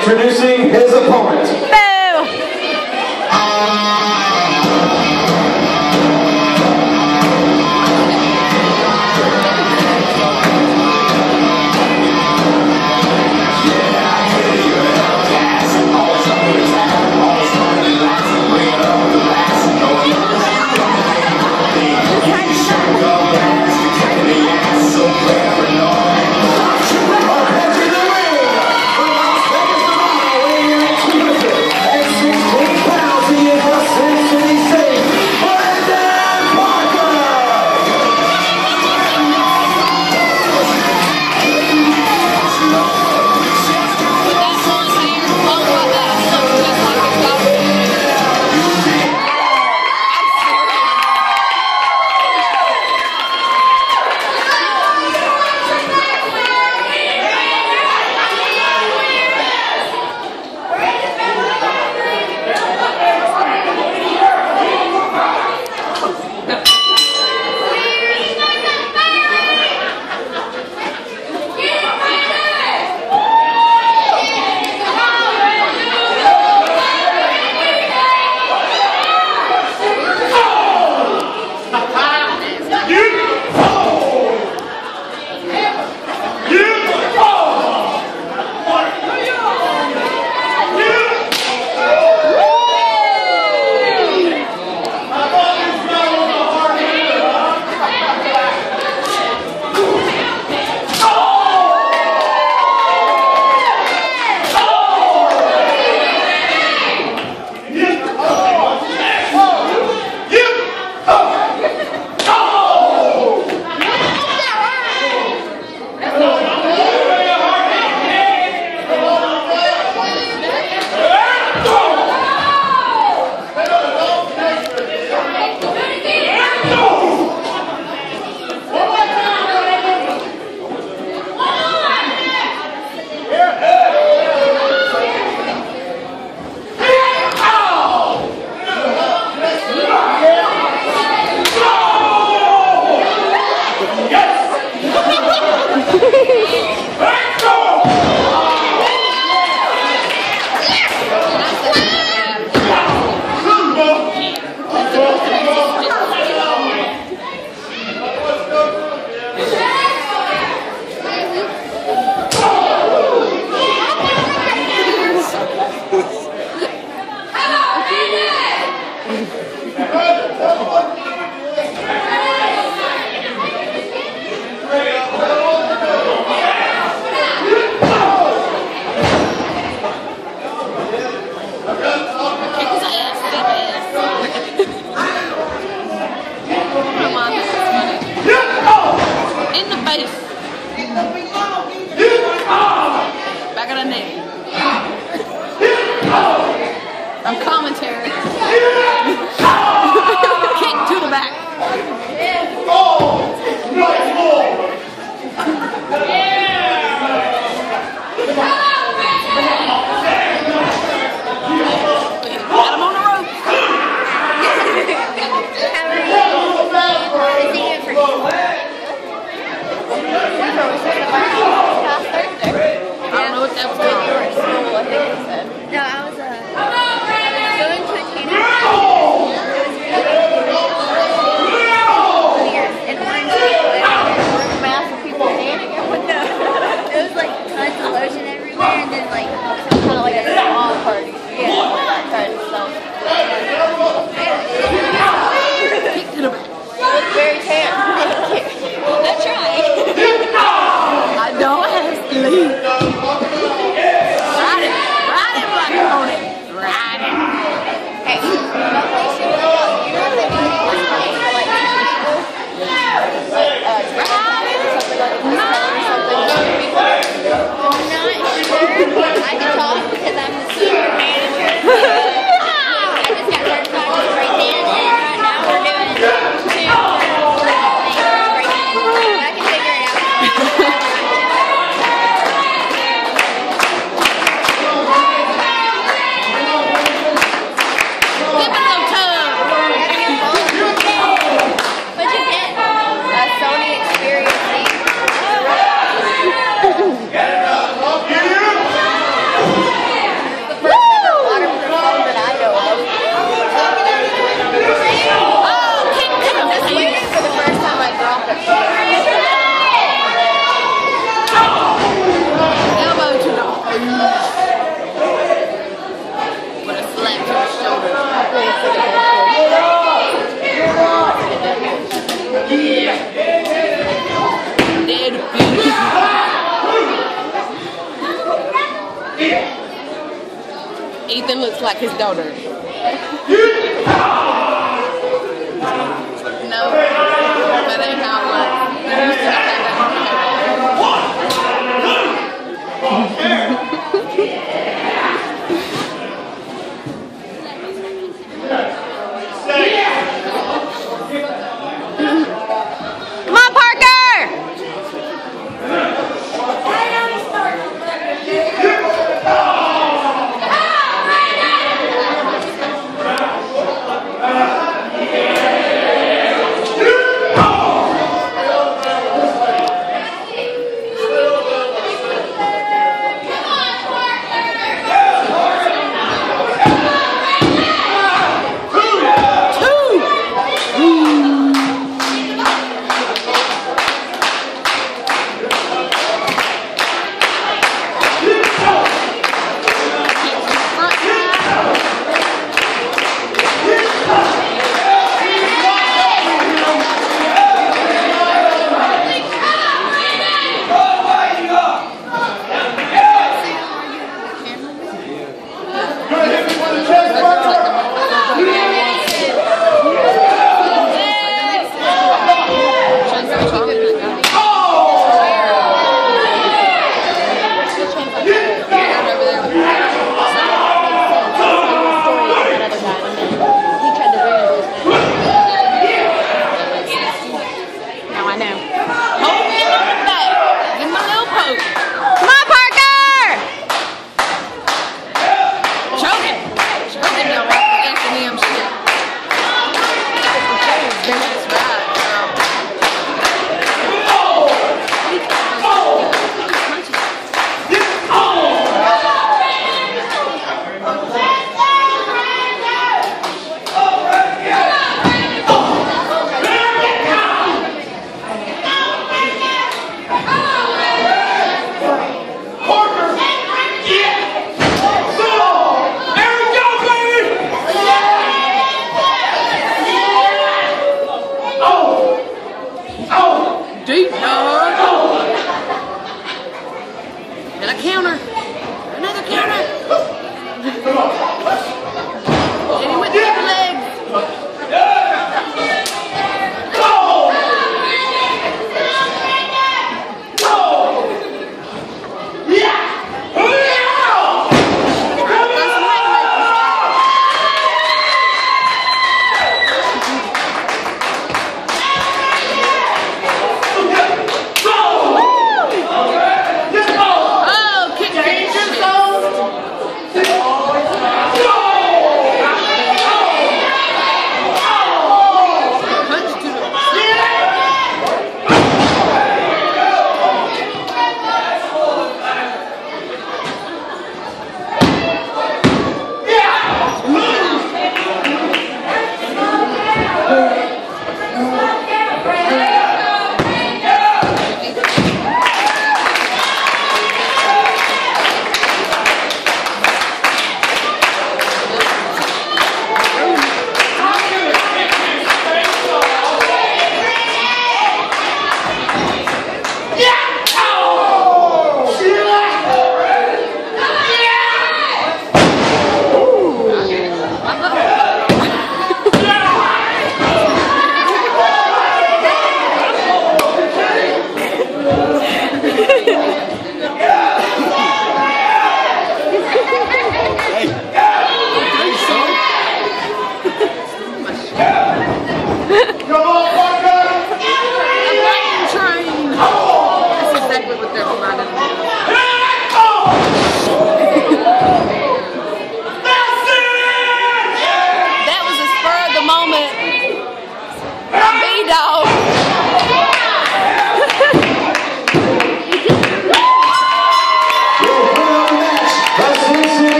Introducing his opponent. Back of the neck. I'm commentary. Kick to the back. Got him on the rope. I don't know what that was called. No, I was going to a tennis and one mass of people standing in window. There was like tons of lotion everywhere and then like some kind of like a small party. Yeah, kind of stuff. Kick to the back. It was very tan. That's right. I don't have to leave. Ride it. Ride it like you own it. Ride it. Hey, no place you go. You know they do this place for like Ride it. something like this. I'm not sure. I can talk because I'm the senior manager. I just got certified as right then, and right now we're doing 2 things right now. I can figure it out. Give it a little tug. What'd you get? A Sony Xperia C. Ethan looks like his daughter.